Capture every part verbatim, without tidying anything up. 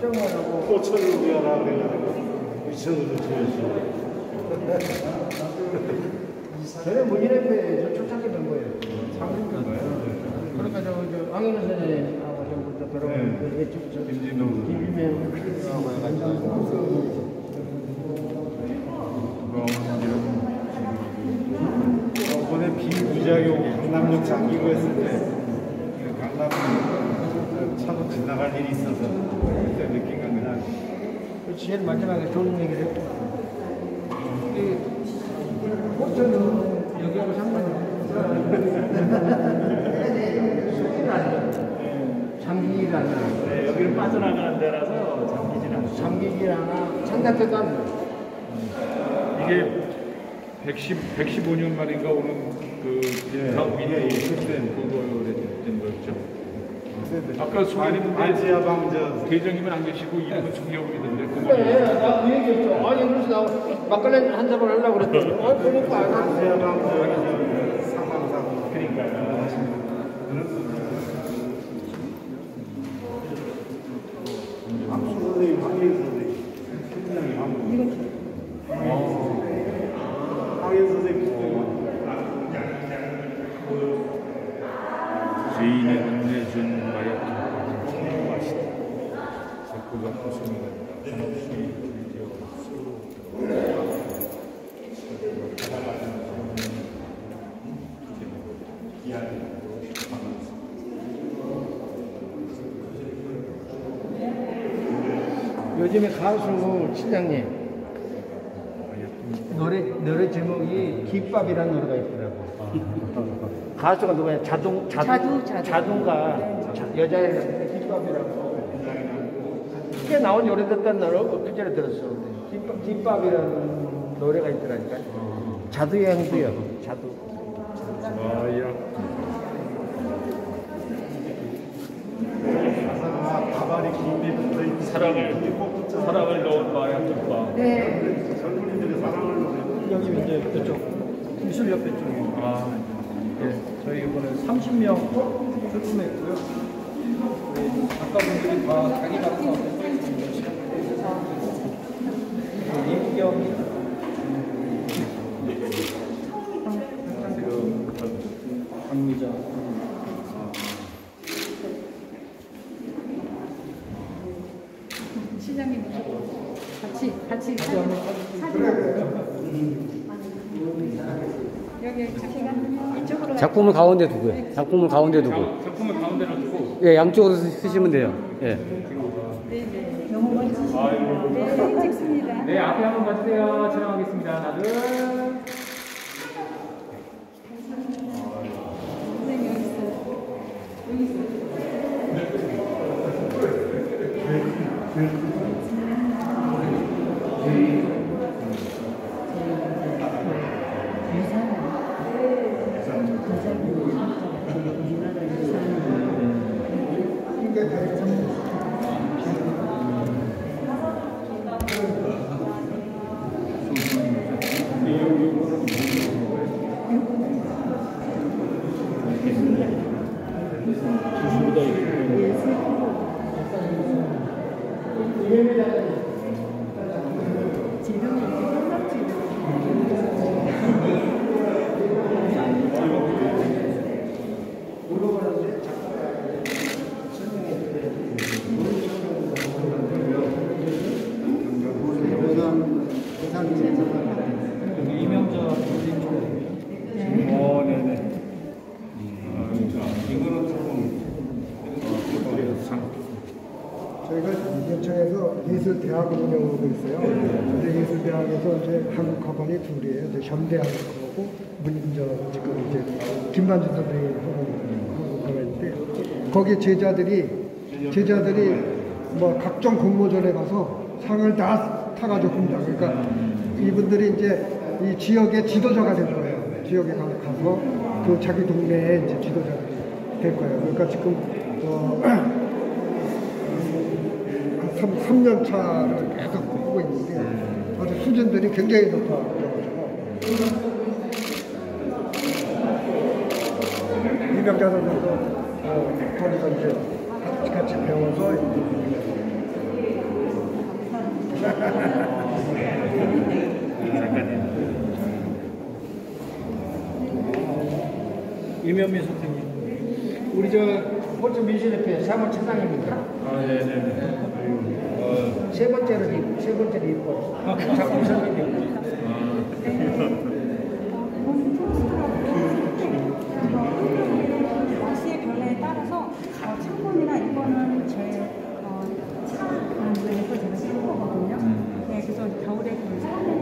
꼼짝만 하고. 포천으로 가라 그래가지고 위천으로 주였어. 전에 문인협회 저 초창기 된 거예요. 상인가요? 그러니까 저, 저 황현우 선생님하고 전부터 들어오는 김진동 김진명하고 해가지고. 이번에 비부작용 강남역 잠기고 했을 때 강남 차도 지나갈 일이 있어서 그때 느낀 건 그냥 제일 마지막에 좋은 얘기를 했고 이 포천은 여기하고 상관이 잠기질 않아. 네, 여기를 빠져나가는 데라서 잠기질 않아요. 잠기질 않아. 창작해도 안 돼. 이게 백십, 백십오 년 말인가 오는 그 사업인이 출된 그거에 된 거였죠. 아까 소개했는데 아지아 방저 대장님은 안 계시고 이름은 청려분이던데 그래, 나그 얘기했죠. 아니, 그래서 나 막걸리 한 잔을 하려고 그랬더니, 아, 그러니까 안 하지. 아지아 방저 사망사고 그러니까요. 박수 선생님, 황현 선생님, 팀장님 한분. 황현 선생님. 죄인의 은혜준 마약 김밥 맛있다. 새꼬가 고생이다. 한없이 드디어 요즘에 가수 실장님 노래 노래 제목이 김밥이라는 노래가 있더라고. 가수가 누구야? 자동 자동 자두, 자두. 자동가 자, 여자애인데 김밥이라고. 꽤 나온 오래됐던 노래 그 전에 들었어. 김밥 김밥이라는 노래가 있더라니까. 자두의 행수요. 자두. 마약 가사가 다발이 김이 붙어있고 사랑을, 사랑을 넣은 마약 김밥. 네. 젊은이들의 사랑을 넣는 여기 이제 그쪽 미술협회 쪽에 아, 예, 저희 이번에 삼십 명 출품했고요. 네, 작가분들이 다 자기 작품 앞에 서 있습니다. 이국경 강미자 시장님 같이 같이 사진 사진 여기 작가 이쪽으로 작품을 가운데 두고요. 작품을 가운데 두고. 작품을 가운데로 두고 예, 양쪽으로 쓰- 쓰시면 돼요. 예. 네네 너무 멋지시네요. 네 찍습니다. 네, 앞에 한번 봐주세요. 촬영하겠습니다. 하나, 둘. 선생님 여기 있어요. 여기 있어요. 지금은 이제 이명자 선생님 초대입니다. 어, 네네. 이거는 조금 저희가 인천에서 예술대학을 운영하고 있어요. 근데 예술대학에서 이제 한국 학원이 둘이에요. 이제 현대한국하고 문저 지금 이제 김만주 선생님 한국 학원인데 거기 제자들이 제자들이 뭐 각종 공모전에 가서 상을 다 타가지고 봅니다. 그러니까 이분들이 이제 이 지역의 지도자가 된 거예요. 지역에 가- 가서 그 자기 동네에 이제 지도자들이 될 거예요. 그러니까 지금 어, 삼 년 차를 계속 하고 있는데 아주 수준들이 굉장히 높아져가지고 이명자 선생도 어, 거기서 이제 같이, 같이 배워서 이면미 선생님. 우리 저 호주 민주대표 사무처장입니다. 아, 네네네. 아이고. 세 번째로 이- 세 번째로 입고 작품 선생님. 날씨의 변화에 따라서 어, 창문이나 이거는 제 어, 차 공부에서 제가 쓰는 거거든요. 네, 그래서 겨울에 그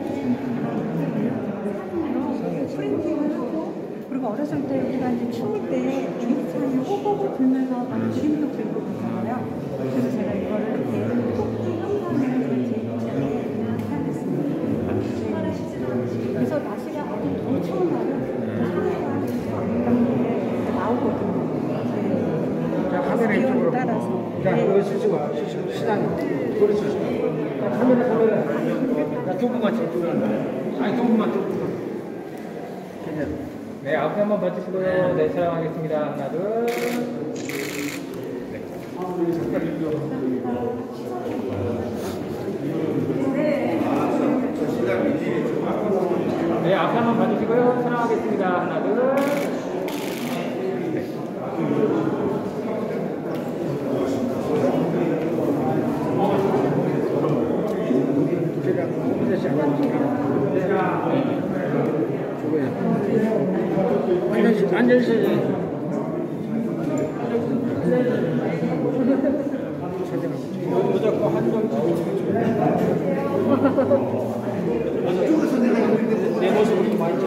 사진으로 프린팅을 하고 그리고 어렸을 때 우리가 이제 추울 때 주입산이 호흡을 불면서 막 그림도 그리고 그러잖아요. 그래서 제가 이거를 이렇게 토끼 형상으로 이렇게 하겠습니다. 그래서 날씨가 너무 추운 날은 나오거든요. 자, 카메라 기온에 이쪽으로. 따라서. 자, 네. 그거 쓰시고, 쓰시고, 시장. 그걸 쓰시고. 자, 카메라, 카메라. 자, 두 분만 찍고. 아니, 두 분만 찍고. 네, 앞에 한번 봐주시고요. 네, 촬영하겠습니다. 하나, 둘. 네, 앞에 한번 봐주시고요. 촬영하겠습니다. 하나, 둘. 앉으시, 앉으시. 무조건 한정 내 모습을 좀 많이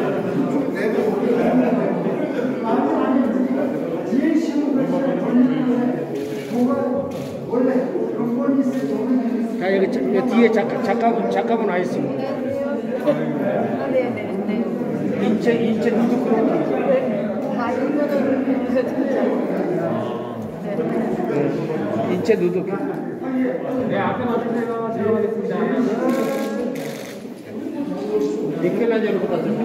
자, 여기, 자- 여기 뒤에 작가, 작가분, 작가분 와 있습니다. 네네네. 인체, 인체 누드 크로키. 아, 이거는 그 진짜. 인체 누드. 네, 앞에 봐주세요. 촬영하겠습니다. 하나, 둘. 미켈란젤로보다 좀.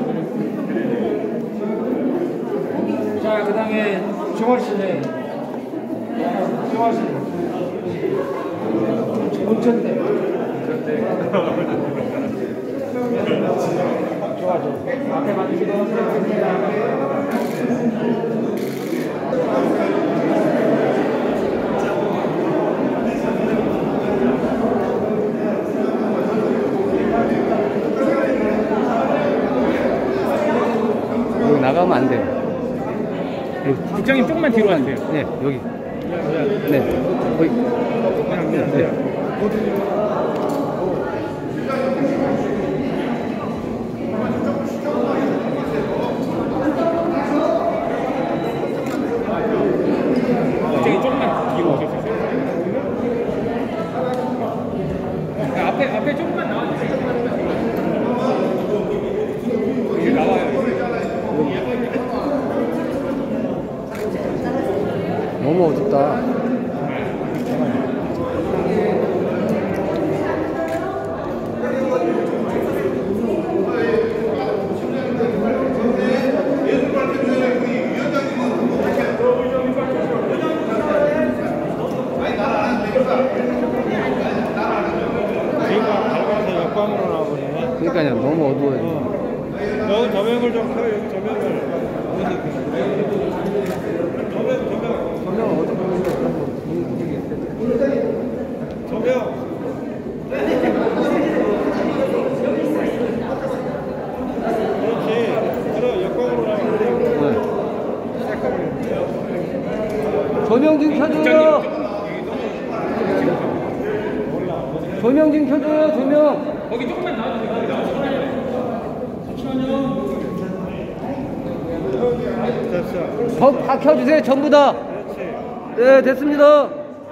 자, 그 다음에 정월 씨네. 정월 씨. 문천대. 좋아, 좋아. 앞에 봐주시고 촬영하겠습니다. 여기 나가면 안 돼요. 국장님 조금만 뒤로 가세요. 네, 여기. 네, 거기. 네. 국장님 조금만 뒤로 오실 수 있어요? 네, 앞에 앞에 조금만 나와주세요. 여기 나와요. 너무 어둡다. 밝아서 역광으로 나오거든요. 그러니까요, 너무 어두워요. 여기 조명을 좀 켜요. 여기 조명을. 조명, 조명. 조명 어둡게 보이는데 그런 거 조명. 그렇지. 그럼 역광으로 나오면 돼요. 조명 좀 켜줘요. 조명 좀 켜줘요, 조명. 거기 조금만 나와주세요. 됐어. 더, 다 켜주세요, 전부 다. 네, 됐습니다.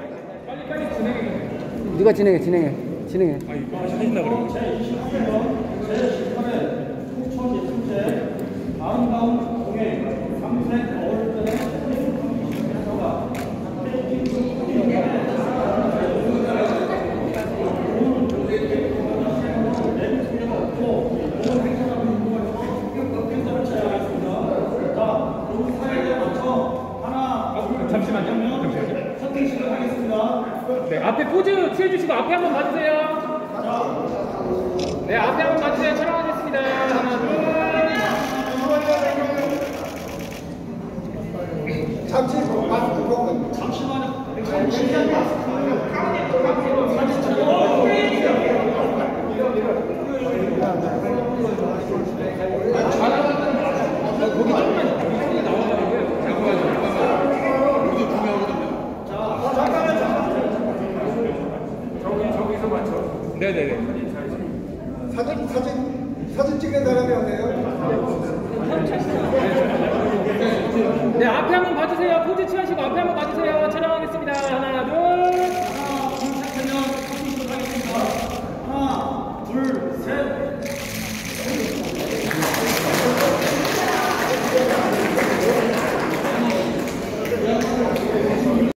네가 진행해, 진행해, 진행해. 아, 이거 하신다 그러고. 잠시만요. 잠시만요. 네, 앞에 포즈 취해주시고 앞에 한번 봐주세요. 네, 앞에 한번 봐주세요. 촬영하겠습니다. 하나, 둘. 잠시 마스크 잠시만요. 거기 조금만 나와가지고요. 우리도 중요하거든요. 저기, 저기서 맞춰. 네네네. 사진 사진 사진 찍는 사람이 어디예요? 네, 앞에 한번 봐주세요. 포즈 취하시고 앞에 한번 봐주세요.